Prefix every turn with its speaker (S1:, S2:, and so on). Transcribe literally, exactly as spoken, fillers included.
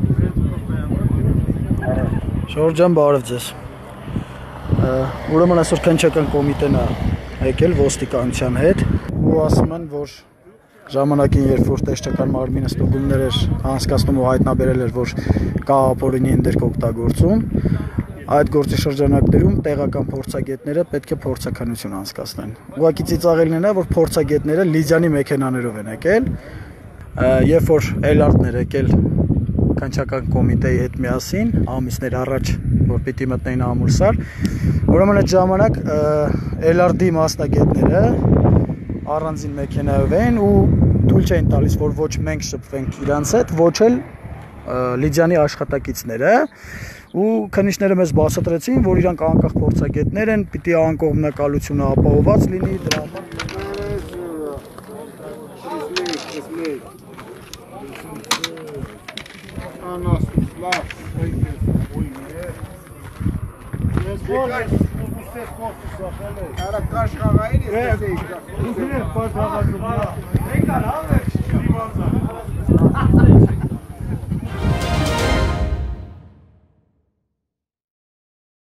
S1: Շորժան բարև ձեզ։ Ուրեմն այսօր քննչական կոմիտեն է եկել ոստիկանության հետ ու ասում են, որ ժամանակին երբ որ տեսչական մարմինը ստուգումներ էր անցկացնում ու հայտնաբերել էր, որ կա ապօրինի ընդերք օգտագործում, այդ գործի շրջանակներում տեղական փորձագետները պետք է փորձաքննություն անցկացնեն։ Ուղղակի ծիծաղելն է, որ փորձագետները Լիզյանի մեքենաներով են եկել, երբ որ Էլարդն էր եկել քննչական կոմիտեի հետ միասին ամիսներ առաջ, որ պիտի մտնեին Ամուլսար, ուրեմն այդ ժամանակ Էլարդի մասնագետները առանձին մեքենայով էին ու թույլ չէին տալիս, որ ոչ մենք շփվենք իրանց հետ, ոչ էլ Լիզյանի աշխատակիցները ու քննիչները մեզ բացատրեցին, որ իրանք անկախ փորձագետներ են, պիտի անկողմնակալությունը ապահովված լինի դրա համար։
S2: Era